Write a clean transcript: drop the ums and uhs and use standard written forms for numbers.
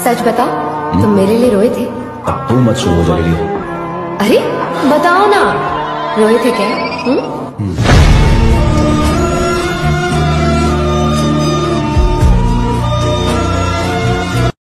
सच बताओ, तुम मेरे लिए रोए थे? अब तू मत शुरू हो जाएगी। अरे बताओ ना, रोए थे क्या?